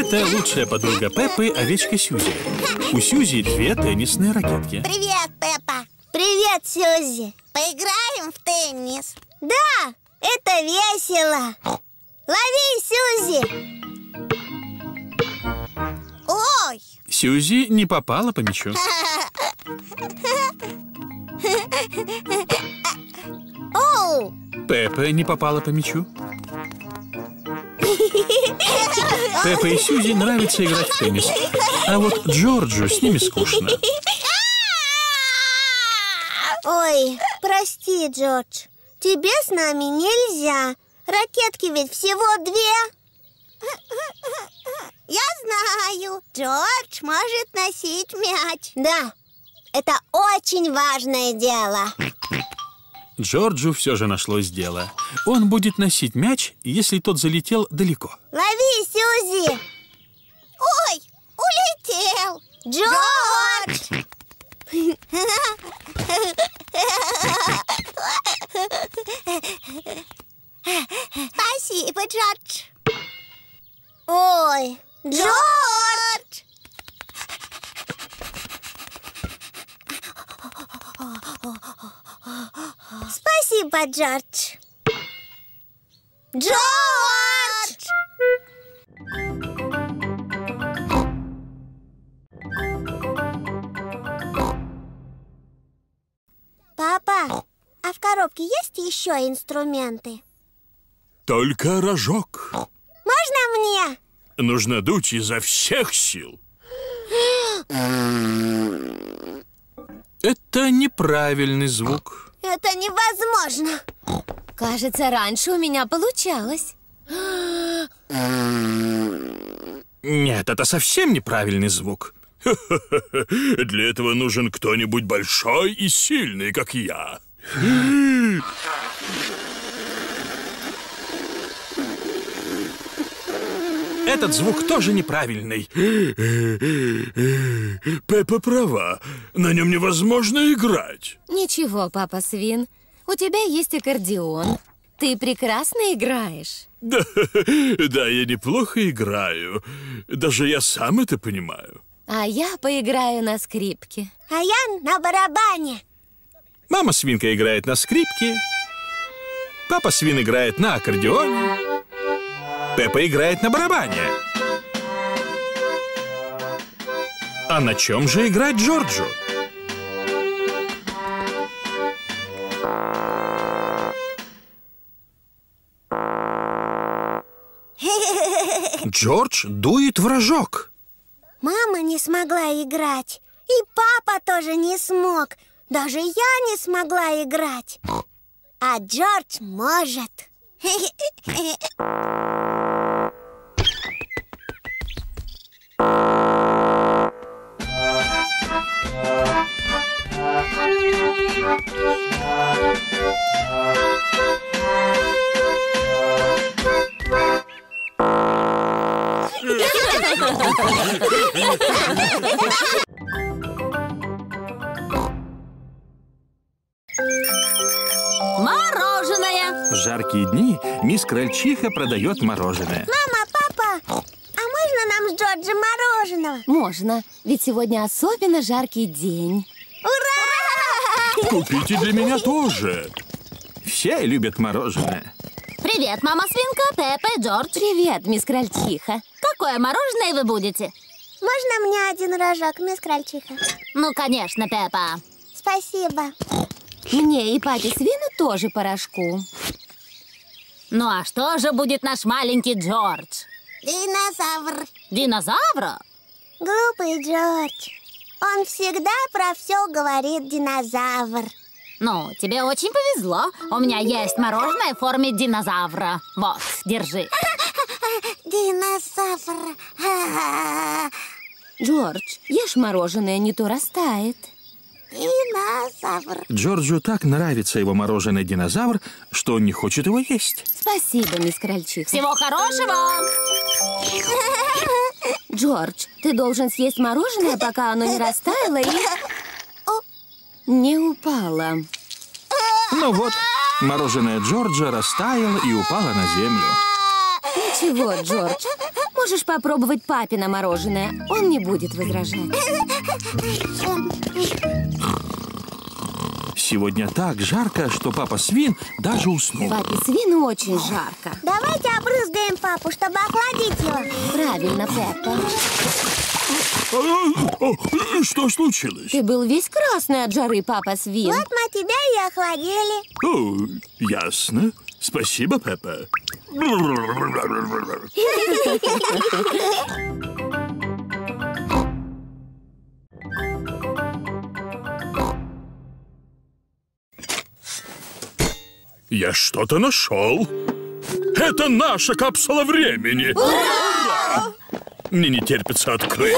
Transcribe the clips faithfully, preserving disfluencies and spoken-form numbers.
Это лучшая подруга Пеппы, овечка Сьюзи. У Сьюзи две теннисные ракетки. Привет, Пеппа. Привет, Сьюзи. Поиграем в теннис? Да, это весело. Лови, Сьюзи. Ой! Сьюзи не попала по мячу. Оу! Пеппа не попала по мячу. Пеппа и Сьюзи нравится играть в теннис. А вот Джорджу с ними скучно. Ой, прости, Джордж. Тебе с нами нельзя. Ракетки ведь всего две. Я знаю, Джордж может носить мяч. Да, это очень важное дело. Джорджу все же нашлось дело. Он будет носить мяч, если тот залетел далеко. Лови, Сьюзи. Ой, улетел. Джордж! Спасибо, Джордж. Ой, Джордж! спасибо, Джордж. Джордж! Папа, а в коробке есть еще инструменты? Только рожок. Можно мне? Нужно дуть изо всех сил. Это неправильный звук. Это невозможно. Кажется, раньше у меня получалось. Нет, это совсем неправильный звук. Для этого нужен кто-нибудь большой и сильный, как я. Этот звук тоже неправильный. Пеппа права. На нем невозможно играть. Ничего, папа Свин. У тебя есть аккордеон. Ты прекрасно играешь. Да, да, я неплохо играю. Даже я сам это понимаю. А я поиграю на скрипке. А я на барабане. Мама свинка играет на скрипке. Папа свин играет на аккордеоне. Пеппа играет на барабане. А на чем же играть Джорджу? Джордж дует в рожок. Мама не смогла играть. И папа тоже не смог. Даже я не смогла играть. А Джордж может. Мороженое! В жаркие дни мисс Крольчиха продает мороженое. Мама, папа, а можно нам с Джорджем мороженого? Можно, ведь сегодня особенно жаркий день. Ура! Купите для меня тоже. Все любят мороженое. Привет, мама свинка, Пеппа и Джордж. Привет, мисс Крольчиха. Какое мороженое вы будете? Можно мне один рожок, мисс Крольчиха? Ну, конечно, Пеппа. Спасибо. Мне и папе Свину тоже порошку. Ну, а что же будет наш маленький Джордж? Динозавр. Динозавра? Глупый Джордж. Он всегда про все говорит динозавр. Ну, тебе очень повезло. У меня есть мороженое в форме динозавра. Вот, держи. Динозавр. Джордж, ешь мороженое, не то растает. Динозавр. Джорджу так нравится его мороженое динозавр, что он не хочет его есть. Спасибо, мисс Крольчиха. Всего хорошего! Джордж, ты должен съесть мороженое, пока оно не растаяло и не упало. Ну вот, мороженое Джорджа растаяло и упало на землю. Ничего, Джордж, Можешь попробовать папино мороженое. Он не будет возражать. Сегодня так жарко, что папа свин даже уснул. Папе свину очень жарко. Давайте обрызгаем папу, чтобы охладить его. Правильно, Пеппа. Что случилось? Ты был весь красный от жары, папа свин. Вот мы тебя и охладили. О, ясно. Спасибо, Пеппа. Я что-то нашел. Это наша капсула времени. Ура! Мне не терпится открыть.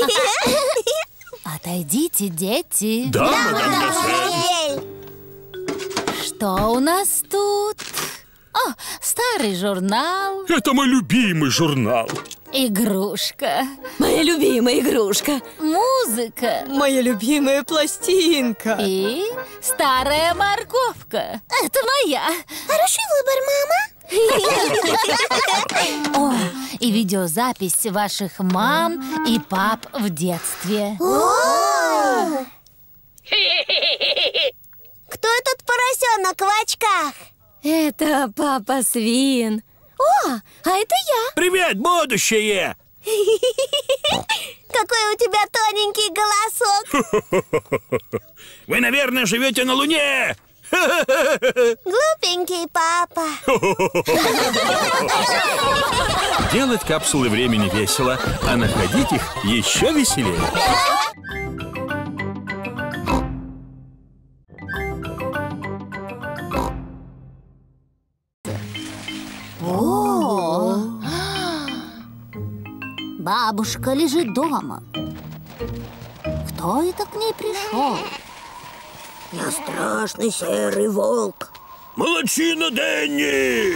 Отойдите, дети. Да, мадам. Что у нас тут? О, старый журнал. Это мой любимый журнал. Игрушка. Моя любимая игрушка. Музыка. Моя любимая пластинка. И старая морковка. Это моя. Хороший выбор, мама. О, и видеозапись ваших мам и пап в детстве. Кто этот поросенок в очках? Это папа свин. О, а это я. Привет, будущее! Какой у тебя тоненький голосок. Вы, наверное, живете на Луне. Глупенький папа. Делать капсулы времени весело, а находить их еще веселее. Бабушка лежит дома. Кто это к ней пришел? Я страшный серый волк. Молодчина, Дэнни!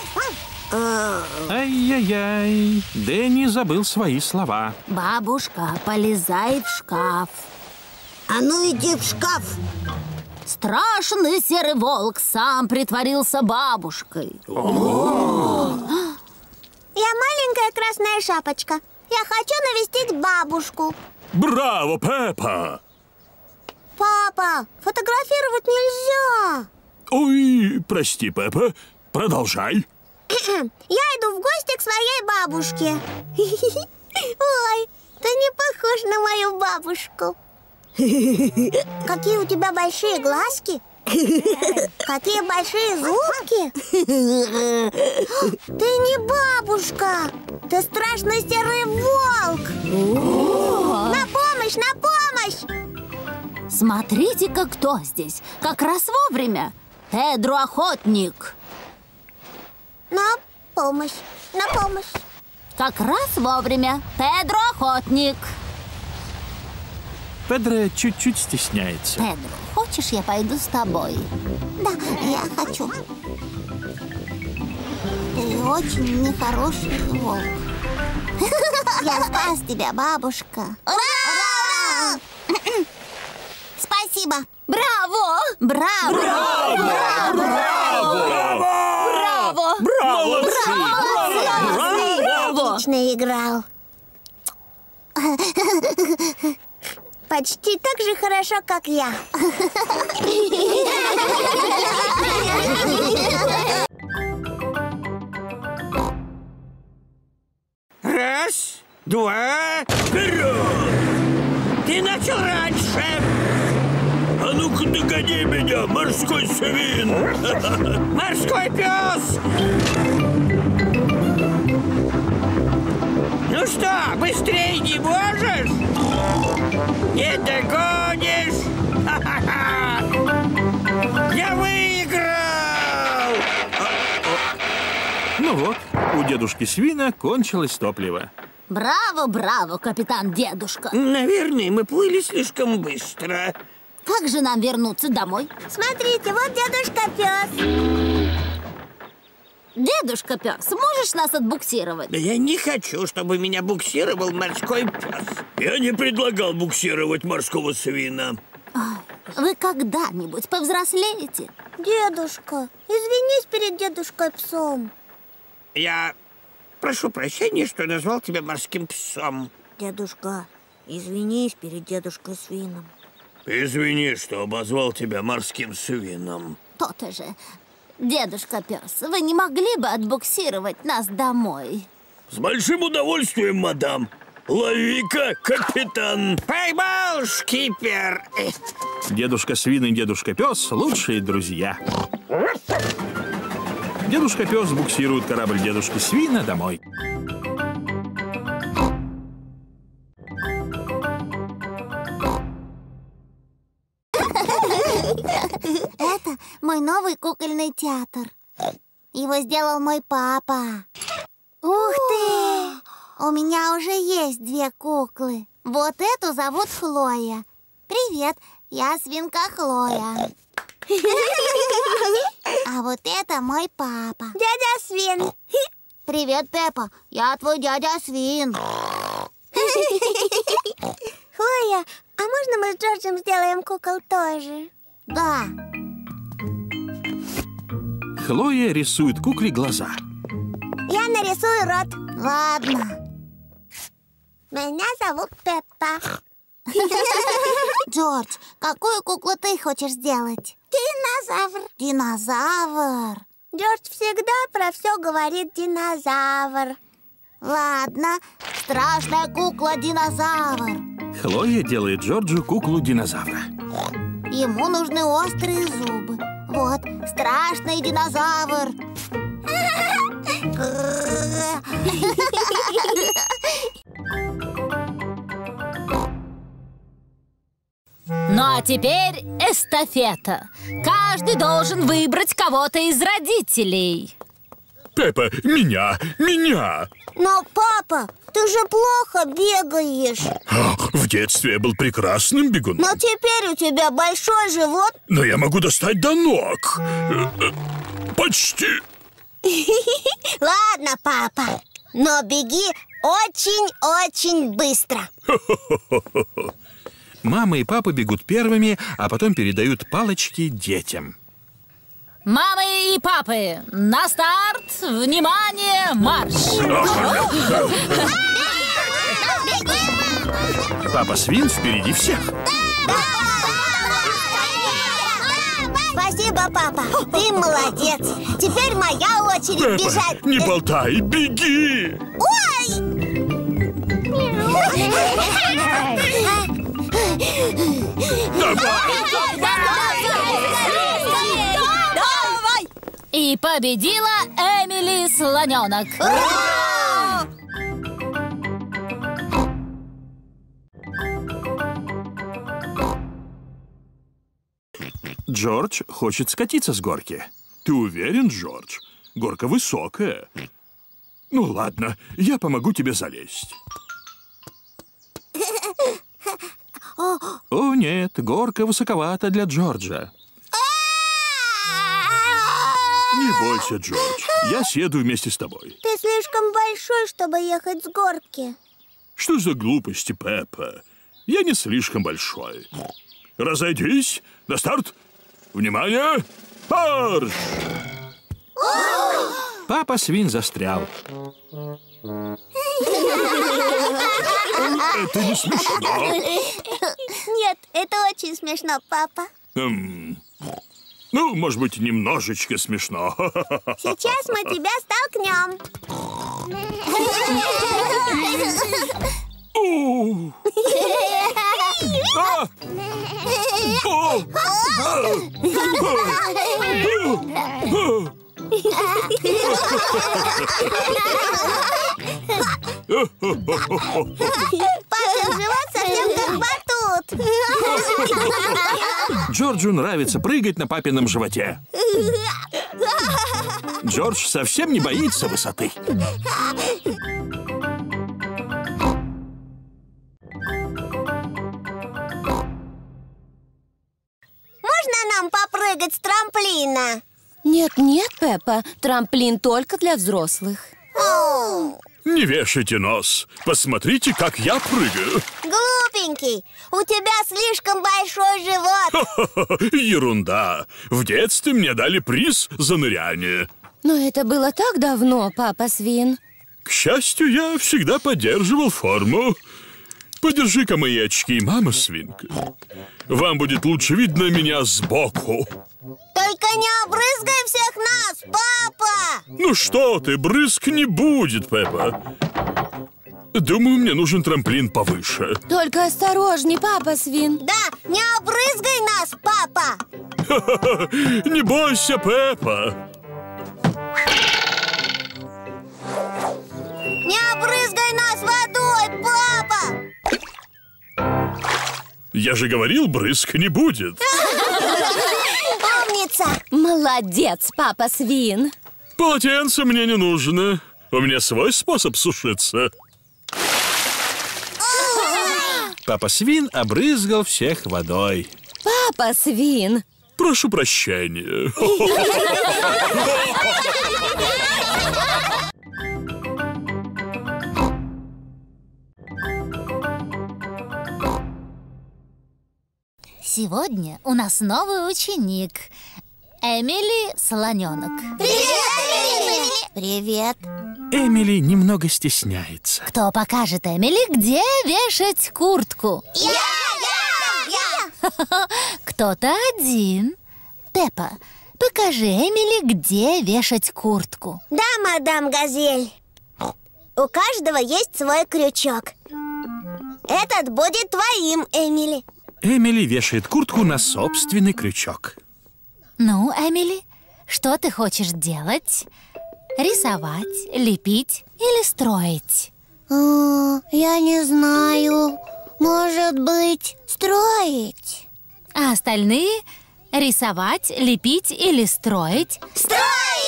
Ай-яй-яй, Дэнни забыл свои слова. Бабушка, полезай в шкаф. А ну иди в шкаф. Страшный серый волк сам притворился бабушкой. Я маленькая красная шапочка. Я хочу навестить бабушку. Браво, Пеппа! Папа, фотографировать нельзя. Ой, прости, Пеппа. Продолжай. Я иду в гости к своей бабушке. Ой, ты не похож на мою бабушку. Какие у тебя большие глазки. Какие большие зубки. Ты не бабушка. Ты страшный серый волк. На помощь, на помощь. Смотрите-ка, кто здесь. Как раз вовремя. Педро охотник. На помощь, на помощь. Как раз вовремя. Педро охотник. Педро чуть-чуть стесняется. Педро, хочешь, я пойду с тобой? Да, я хочу. Ты очень нехороший волк. Я спас тебя, бабушка. Ура! Спасибо. Браво! Браво! Браво! Браво! Браво! Отлично играл. Почти так же хорошо, как я. Раз, два, вперед! Ты начал раньше! А ну-ка догони меня, морской свин! Морской пес! Ну что, быстрее не можешь? Не догонишь? Ха-ха-ха! Я выиграл! Ну вот, у дедушки свина кончилось топливо. Браво, браво, капитан Дедушка. Наверное, мы плыли слишком быстро. Как же нам вернуться домой? Смотрите, вот дедушка пес. Дедушка пес, можешь нас отбуксировать? Да я не хочу, чтобы меня буксировал морской пес. Я не предлагал буксировать морского свина. Вы когда-нибудь повзрослеете? Дедушка, извинись перед дедушкой псом. Я... Прошу прощения, что назвал тебя морским псом. Дедушка, извинись перед дедушкой Свином. Извини, что обозвал тебя морским свином. То-то же. Дедушка Пес, вы не могли бы отбуксировать нас домой? С большим удовольствием, мадам. Лови-ка, капитан. Поймал, шкипер. Дедушка Свин и дедушка Пес — лучшие друзья. Дедушка Пес буксирует корабль дедушки Свина домой. Это мой новый кукольный театр. Его сделал мой папа. Ух ты! У меня уже есть две куклы. Вот эту зовут Хлоя. Привет, я свинка Хлоя. А вот это мой папа. Дядя Свин. Привет, Пеппа, я твой дядя Свин. Хлоя, а можно мы с Джорджем сделаем кукол тоже? Да. Хлоя рисует кукле глаза. Я нарисую рот. Ладно. Меня зовут Пеппа. Джордж, какую куклу ты хочешь сделать? Динозавр. Динозавр. Джордж всегда про все говорит динозавр. Ладно, страшная кукла динозавр. Хлоя делает Джорджу куклу динозавра. Ему нужны острые зубы. Вот, страшный динозавр. Ну а теперь эстафета. Каждый должен выбрать кого-то из родителей. Пеппа, меня, меня! Но, папа, ты же плохо бегаешь. В детстве я был прекрасным бегуном. Но теперь у тебя большой живот. Но я могу достать до ног. Почти. Ладно, папа, но беги очень-очень быстро. Мама и папа бегут первыми, а потом передают палочки детям. Мамы и папы, на старт! Внимание, марш! Папа Свин впереди всех. Спасибо, папа, ты молодец. Теперь моя очередь Пеппа, бежать. не болтай, беги! Ой! Давай! И победила Эмили Слоненок. Джордж хочет скатиться с горки. Ты уверен, Джордж? Горка высокая. Ну ладно, я помогу тебе залезть. О нет, горка высоковата для Джорджа. Не бойся, Джордж, я съеду вместе с тобой. Ты слишком большой, чтобы ехать с горки. Что за глупости, Пеппа? Я не слишком большой. Разойдись, на старт. Внимание, марш! Папа Свин застрял. Это не смешно. Нет, это очень смешно, папа. Эм, ну, может быть, немножечко смешно. Сейчас мы тебя столкнем. О! А! О! Папин живот совсем как батут. Джорджу нравится прыгать на папином животе. Джордж совсем не боится высоты. Можно нам попрыгать с трамплина? Нет-нет, Пеппа, трамплин только для взрослых. Не вешайте нос. Посмотрите, как я прыгаю. Глупенький, у тебя слишком большой живот. Ерунда. В детстве мне дали приз за ныряние. Но это было так давно, папа Свин. К счастью, я всегда поддерживал форму. Подержи-ка мои очки, мама свинка. Вам будет лучше видно меня сбоку. Только не обрызгай всех нас, папа! Ну что ты, брызг не будет, Пеппа. Думаю, мне нужен трамплин повыше. Только осторожней, папа свин. Да, не обрызгай нас, папа! Не бойся, Пеппа. Не обрызгай нас водой, папа! Я же говорил, брызг не будет. Умница! Молодец, папа свин. Полотенце мне не нужно. У меня свой способ сушиться. Папа свин обрызгал всех водой. Папа свин. Прошу прощения. Сегодня у нас новый ученик. Эмили Слоненок. Привет, Эмили! Привет! Эмили немного стесняется. Кто покажет Эмили, где вешать куртку? Я! Я! Я! Кто-то один. Пеппа, покажи Эмили, где вешать куртку. Да, мадам Газель. У каждого есть свой крючок. Этот будет твоим, Эмили. Эмили вешает куртку на собственный крючок. Ну, Эмили, что ты хочешь делать? Рисовать, лепить или строить? А, я не знаю. Может быть, строить? А остальные рисовать, лепить или строить? Строить!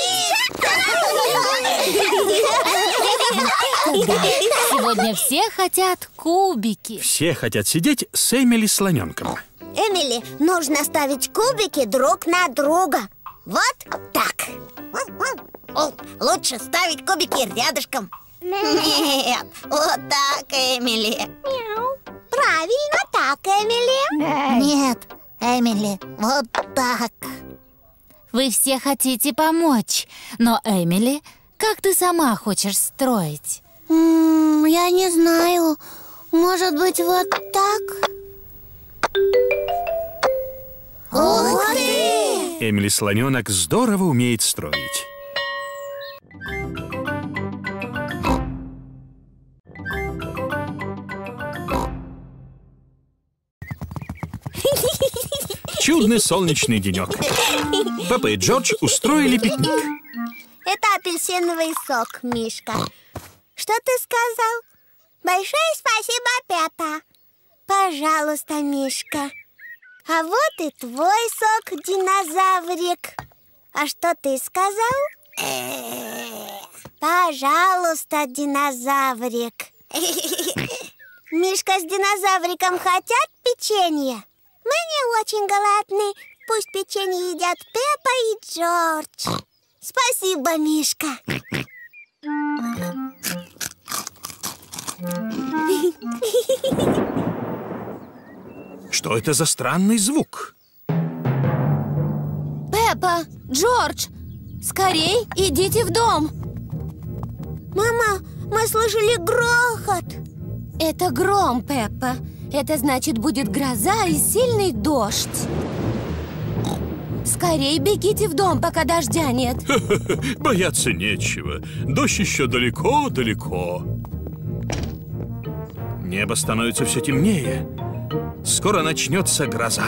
Сегодня все хотят кубики. Все хотят сидеть с Эмили Слоненком. Эмили, нужно ставить кубики друг на друга. Вот так. О, лучше ставить кубики рядышком. Нет, вот так, Эмили. Правильно так, Эмили. Нет, Эмили, вот так. Вы все хотите помочь, но, Эмили, как ты сама хочешь строить? М, Я не знаю. Может быть, вот так? Ух ты! Эмили Слоненок здорово умеет строить. Чудный солнечный денек. Пеппа и Джордж устроили пикник. Это апельсиновый сок, Мишка. Что ты сказал? Большое спасибо, Пеппа. Пожалуйста, Мишка. А вот и твой сок, динозаврик. А что ты сказал? Пожалуйста, динозаврик. Мишка с динозавриком хотят печенье? Мы не очень голодны. Пусть печенье едят Пеппа и Джордж. Спасибо, Мишка. Что это за странный звук? Пеппа, Джордж, скорей идите в дом. Мама, мы слышали грохот. Это гром, Пеппа. Это значит, будет гроза и сильный дождь. Скорей бегите в дом, пока дождя нет. Бояться нечего. Дождь еще далеко-далеко. Небо становится все темнее. Скоро начнется гроза.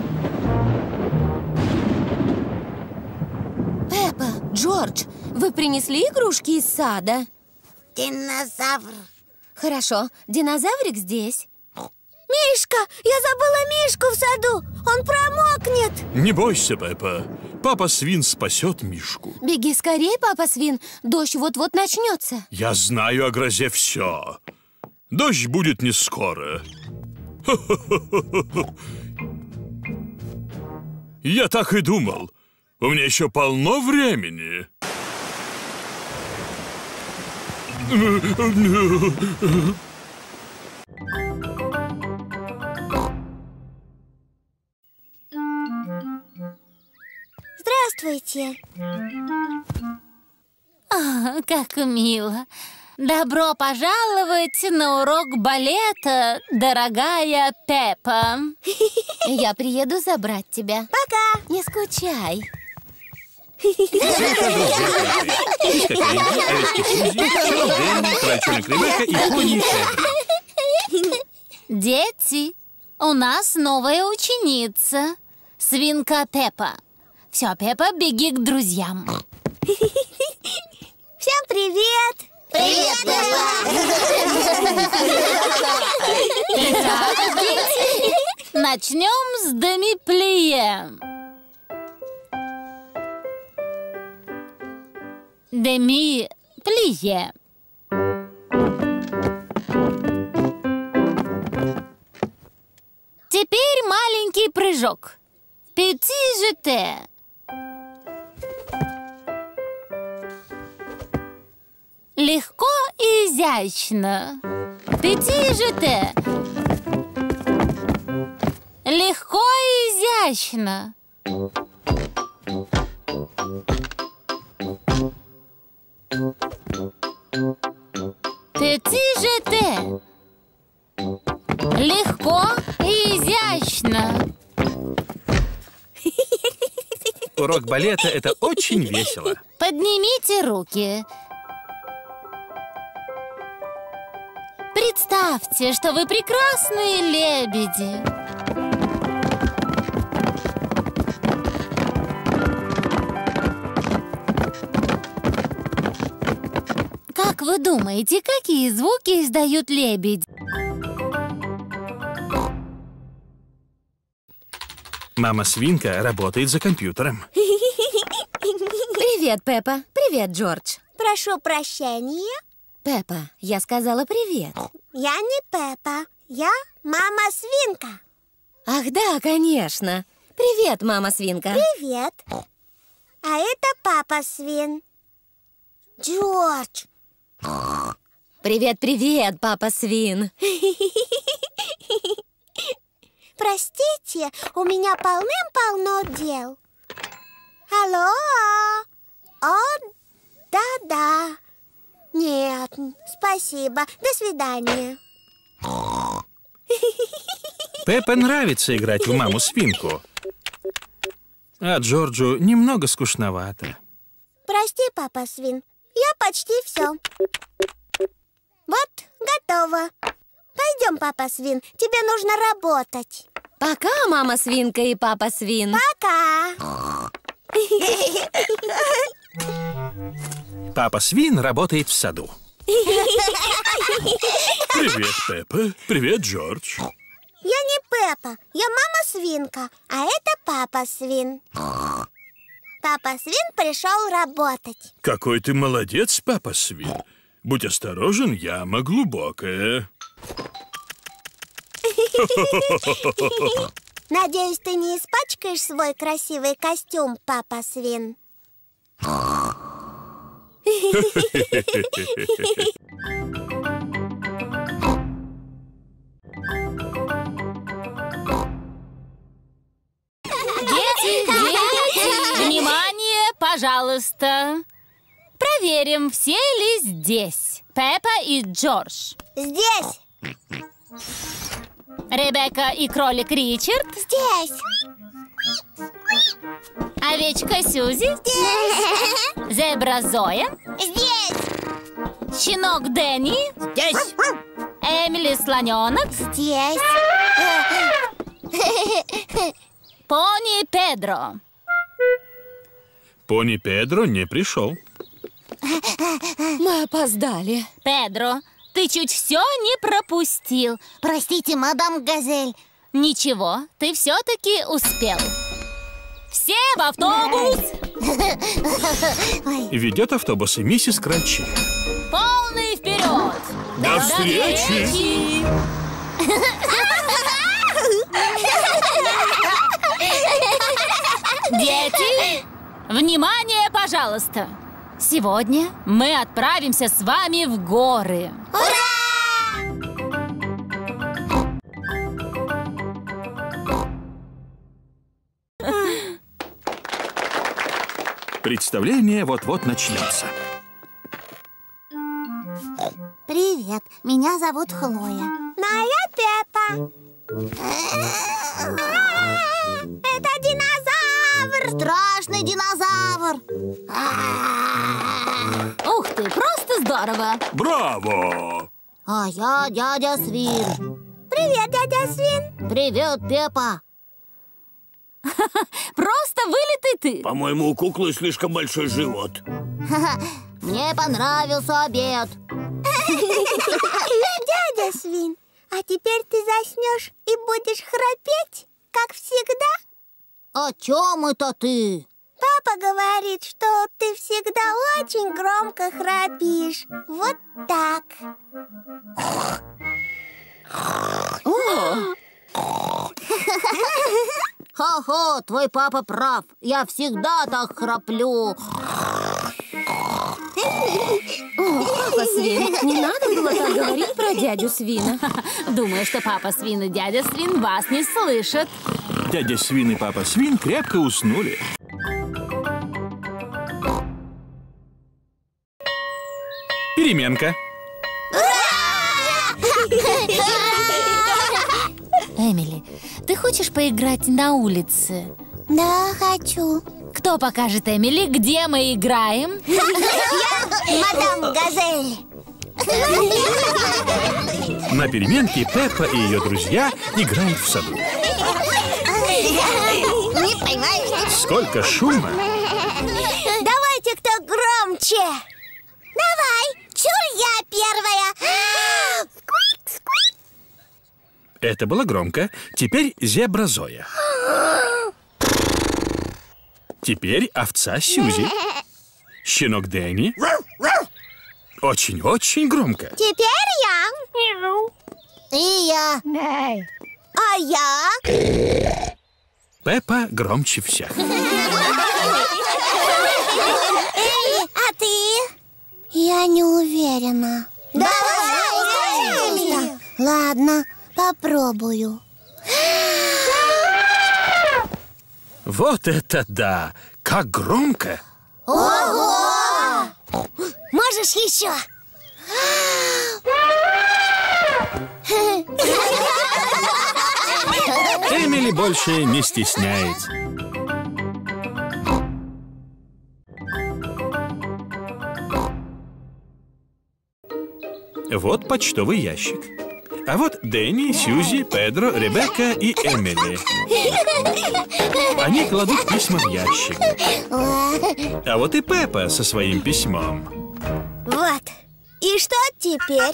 Пеппа, Джордж, вы принесли игрушки из сада? Динозавр. Хорошо, динозаврик здесь. Мишка, я забыла Мишку в саду. Он промокнет. Не бойся, Пеппа. Папа Свин спасет Мишку. Беги скорее, папа Свин. Дождь вот-вот начнется. Я знаю о грозе все. Дождь будет не скоро. Я так и думал. У меня еще полно времени. Здравствуйте. А, как мило. Добро пожаловать на урок балета, дорогая Пеппа. Я приеду забрать тебя. Пока. Не скучай. Дети, у нас новая ученица. Свинка Пеппа. Все, Пеппа, беги к друзьям. Всем привет! Привет, Итак, дети, начнем с демиплие. Деми-плие. Теперь маленький прыжок. Пяти-жете. Легко и изящно. Пяти-жете. Легко и изящно. Пяти-жете. Легко и изящно. Урок балета — это очень весело. Поднимите руки. Представьте, что вы прекрасные лебеди. Как вы думаете, какие звуки издают лебеди? Мама свинка работает за компьютером. Привет, Пеппа. Привет, Джордж. Прошу прощения. Пеппа, я сказала привет. Я не Пеппа. Я мама-свинка. Ах да, конечно. Привет, мама-свинка. Привет. А это папа-свин. Джордж. Привет-привет, папа-свин. Простите, у меня полным-полно дел. Алло? О, да-да. Нет, спасибо. До свидания. Пеппа нравится играть в маму-свинку. А Джорджу немного скучновато. Прости, папа-свин. Я почти все. Вот, готово. Пойдем, папа-свин. Тебе нужно работать. Пока, мама-свинка и папа-свин. Пока. Папа свин работает в саду. Привет, Пеппа. Привет, Джордж. Я не Пеппа, я мама-свинка, а это папа-свин. Папа-свин пришел работать. Какой ты молодец, папа свин. Будь осторожен, яма глубокая. Надеюсь, ты не испачкаешь свой красивый костюм, папа-свин. Дети, дети, внимание, пожалуйста. Проверим, все ли здесь Пеппа и Джордж. Здесь. Ребекка и кролик Ричард. Здесь. Овечка Сьюзи. Здесь. Зебра Зоя. Здесь. Щенок Дэнни. Здесь. Эмили Слоненок. Здесь. Пони Педро. Пони Педро не пришел. Мы опоздали. Педро, ты чуть все не пропустил. Простите, мадам Газель. Ничего, ты все-таки успел. Все в автобус! Ведет автобусы миссис Крольчиха. Полный вперед! До встречи! Дети, внимание, пожалуйста! Сегодня мы отправимся с вами в горы. Представление вот-вот начнется. Привет, меня зовут Хлоя. Ну, а я Пеппа. Это динозавр! Страшный динозавр! Ух ты, просто здорово! Браво! А я дядя Свин. Привет, дядя Свин. Привет, Пеппа. Просто вылитый ты! По-моему, у куклы слишком большой живот. Мне понравился обед. Дядя Свин, а теперь ты заснешь и будешь храпеть, как всегда? О чем это ты? Папа говорит, что ты всегда очень громко храпишь. Вот так. Хо-хо, твой папа прав. Я всегда так храплю. Папа Свин, не надо было так говорить про дядю Свина. Думаю, что папа Свин и дядя Свин вас не слышат. Дядя Свин и папа Свин крепко уснули. Переменка. Эмили, ты хочешь поиграть на улице? Да, хочу. Кто покажет Эмили, где мы играем? Мадам Газель. На переменке Пеппа и ее друзья играют в саду. Не поймаешь. Сколько шума! Давайте кто громче. Давай, чур я первая. Это было громко. Теперь зебра Зоя. Теперь овца Сьюзи. Щенок Дэнни. Очень-очень громко. Теперь я. И я. А я? Пеппа громче всех. А ты? Я не уверена. Давай. Ладно, попробую. Вот это да! Как громко! Ого! Можешь еще? Эмили больше не стесняется. Вот почтовый ящик. А вот Дэнни, Сьюзи, Педро, Ребекка и Эмили. Они кладут письма в ящик. А вот и Пеппа со своим письмом. Вот. И что теперь?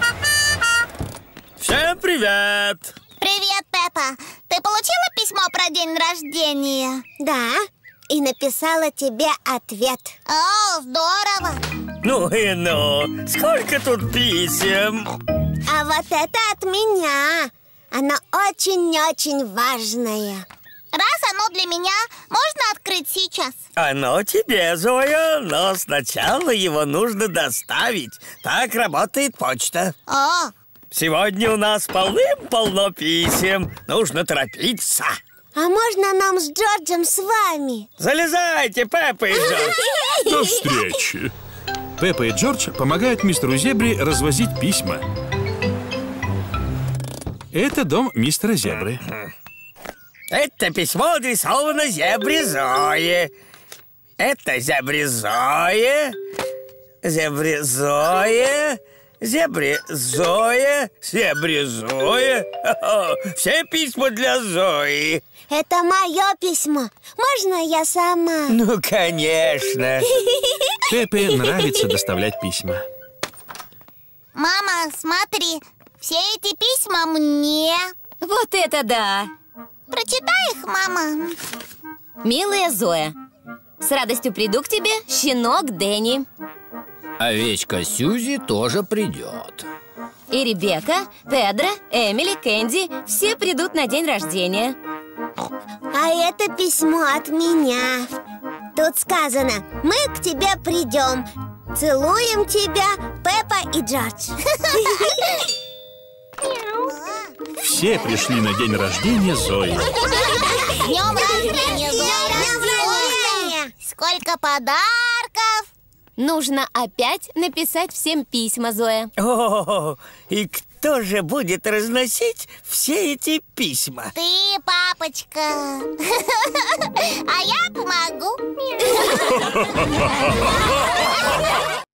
Всем привет! Привет, Пеппа. Ты получила письмо про день рождения? Да. И написала тебе ответ. О, здорово. Ну и ну, сколько тут писем? А вот это от меня. Оно очень-очень важное. Раз оно для меня, можно открыть сейчас? Оно тебе, Зоя, но сначала его нужно доставить. Так работает почта. О, Сегодня у нас полным-полно писем. Нужно торопиться. а можно нам с Джорджем с вами? Залезайте, Пеппа и Джордж. До встречи! Пеппа и Джордж помогают мистеру Зебре развозить письма. Это дом мистера Зебры. Это письмо адресовано Зебре Зое. Это Зебре Зое. Зебре Зое. Зебре Зое. Зебре Зое. Все письма для Зои. Это мое письмо. Можно я сама? Ну, конечно. Пеппе нравится доставлять письма. Мама, смотри, все эти письма мне. Вот это да! Прочитай их, мама. Милая Зоя, с радостью приду к тебе, щенок Дэнни. Овечка Сьюзи тоже придет. И Ребекка, Педро, Эмили, Кэнди все придут на день рождения. А это письмо от меня. Тут сказано: мы к тебе придем. Целуем тебя, Пеппа и Джордж. Все пришли на день рождения Зои. С днем рождения, Зоя! Сколько подарков! Нужно опять написать всем письма, Зоя. О, и кто же будет разносить все эти письма? Ты, папочка. А я помогу.